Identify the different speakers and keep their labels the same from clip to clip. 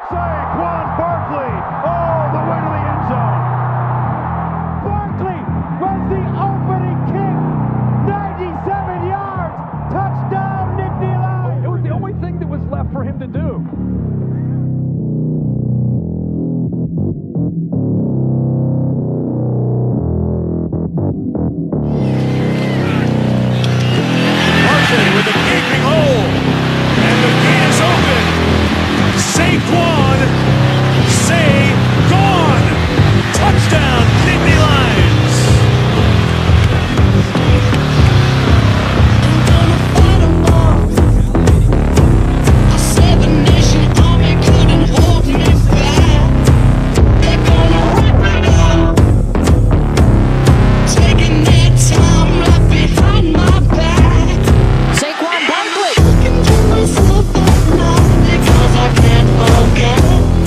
Speaker 1: Saquon Barkley all the way to the end zone.
Speaker 2: Barkley runs the opening kick, 97 yards, touchdown, Nittany Lions.
Speaker 1: It was the only thing that was left for him to do.
Speaker 3: With a gaping hole, and the gate is open. Saquon, gone. Touchdown, Nittany Lions.
Speaker 4: I'm gonna fight 'em all. I said the nation army couldn't hold me back. They're gonna rip it up, taking their time right behind my back.
Speaker 5: Saquon Barkley.
Speaker 4: Looking to myself at night because I can't forget.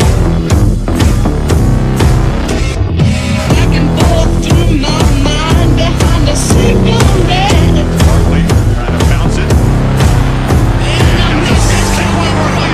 Speaker 4: Back and forth through my mind behind a cigarette.
Speaker 3: Barkley trying to bounce it.
Speaker 4: And I'm missing Saquon Barkley.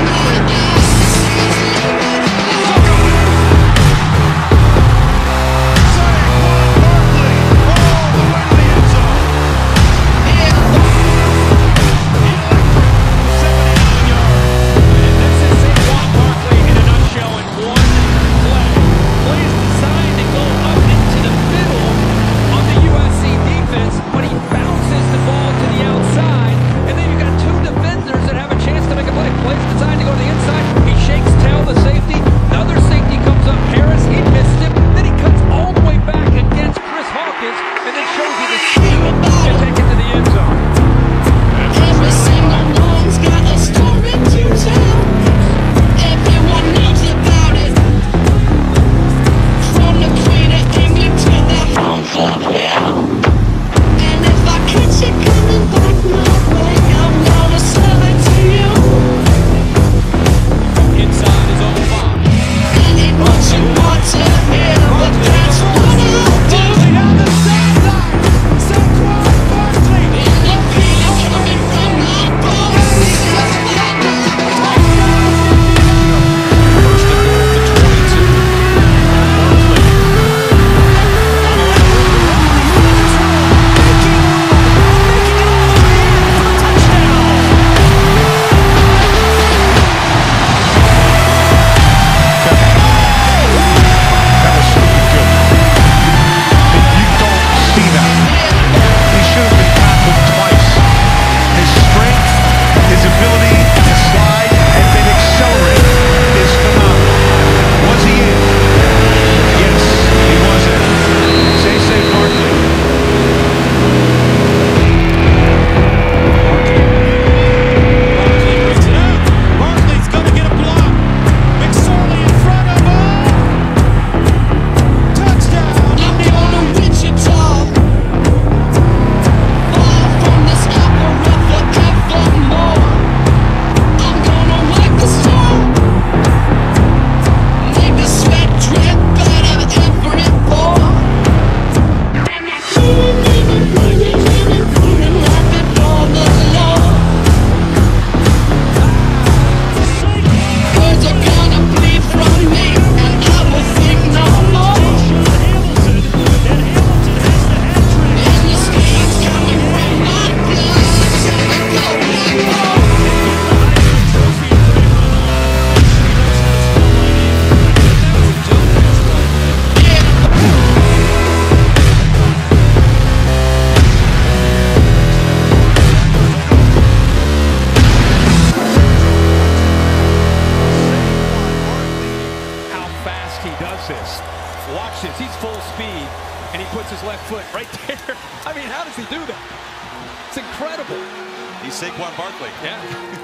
Speaker 3: Watch this, he's full speed, and he puts his left foot right there. I mean, how does he do that? It's incredible.
Speaker 6: He's Saquon Barkley.
Speaker 3: Yeah.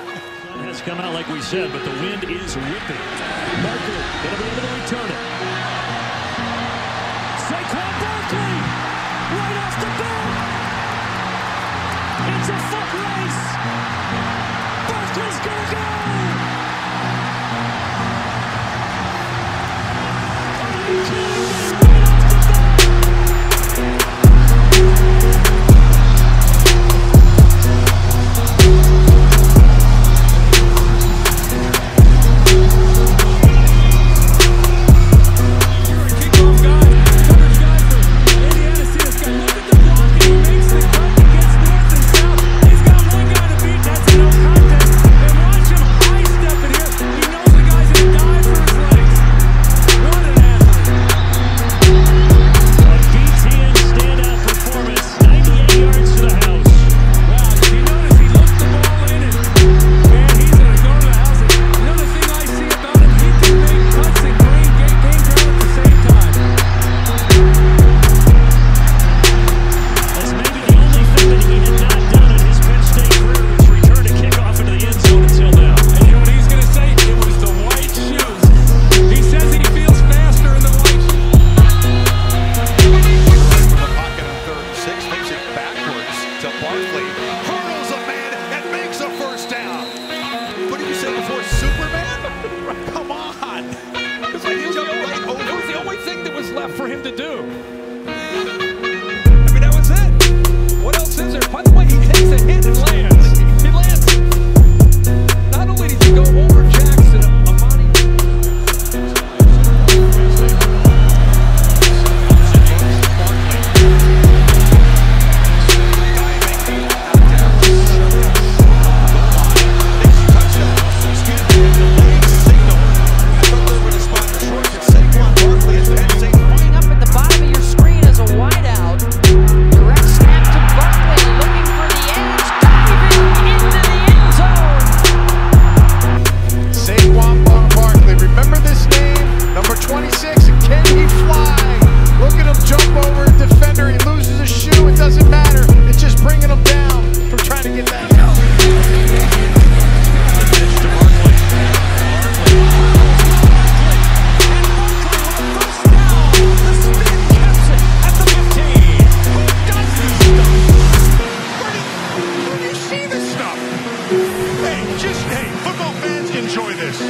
Speaker 7: It's coming out like we said, but the wind is whipping. Barkley going to be able to return it. Saquon Barkley right off the bat. It's a foot race. Barkley's going to go.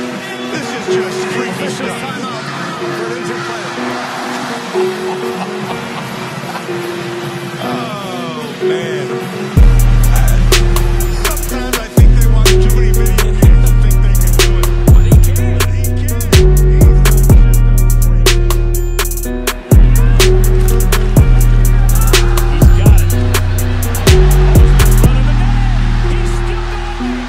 Speaker 1: This is just freaky stuff. For an injured player. Oh, man. Sometimes I think they watch too many videos and think they can do it. But he can. But he can.
Speaker 7: He's got it. In front of the net. He's still going.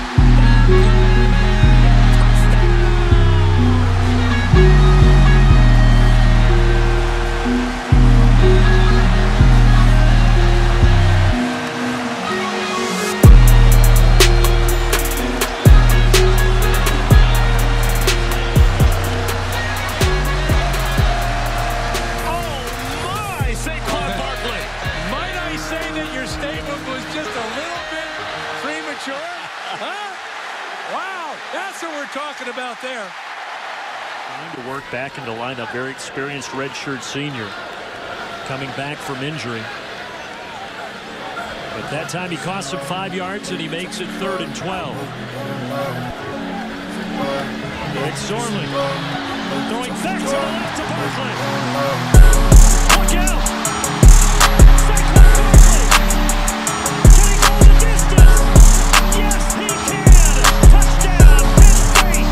Speaker 7: Saquon Barkley.
Speaker 3: Might I say that your statement was just a little bit premature? Huh? Wow, that's what we're talking about there.
Speaker 7: Trying to work back into lineup. Very experienced redshirt senior coming back from injury. But that time he costs him 5 yards and he makes it 3rd and 12. McSorley throwing back to the left to Barkley. Look out! Saquon Barkley! Can he go the distance? Yes, he can! Touchdown, Penn State!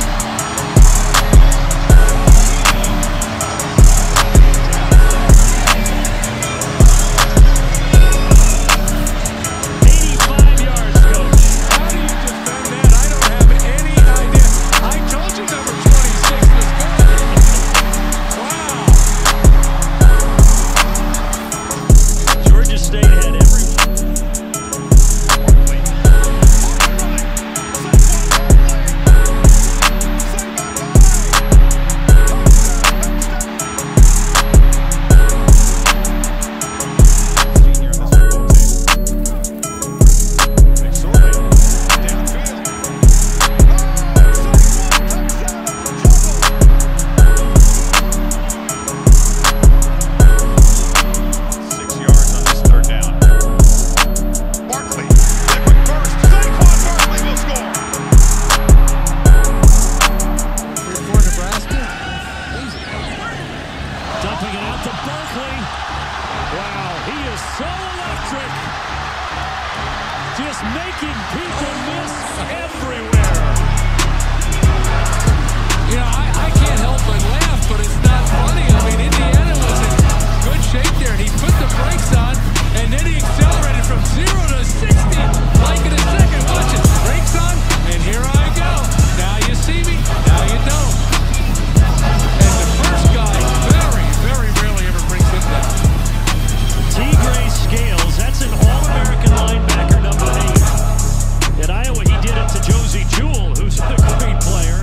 Speaker 7: Dumping it out to Barkley. Wow, he is so electric. Just making people miss everywhere.
Speaker 3: You know, I can't help but laugh, but it's not funny. I mean, Indiana was in good shape there, and he put the brakes on, and then he accelerated from 0 to 60 like in a second. Watch it. Brakes on, and here I go. Now you see me, now you don't. And the first guy very, very rarely ever brings him down.
Speaker 7: T-Gray Scales, that's an All-American linebacker, number 8. At Iowa, he did it to Josie Jewell, who's a great player.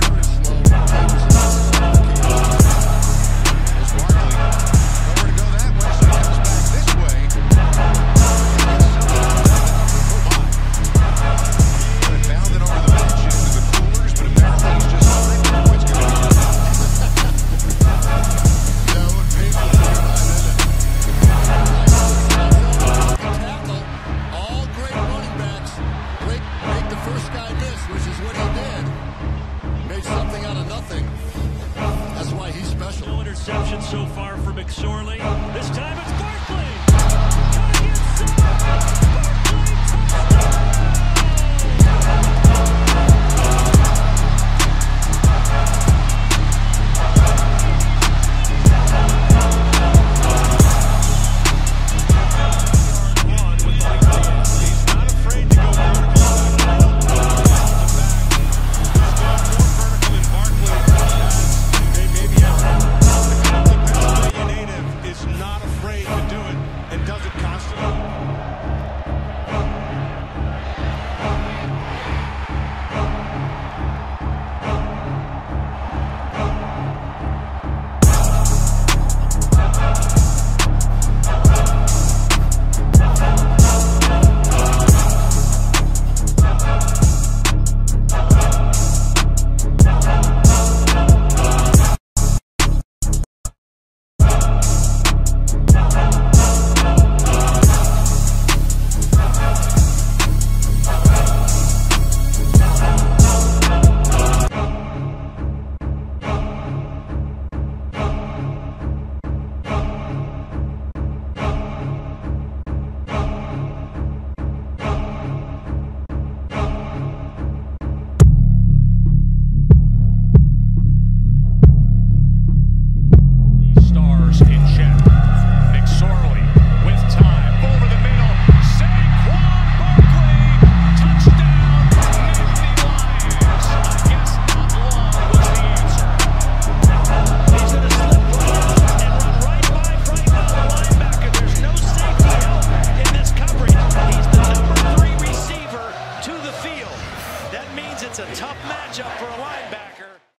Speaker 7: So far for McSorley. This time it's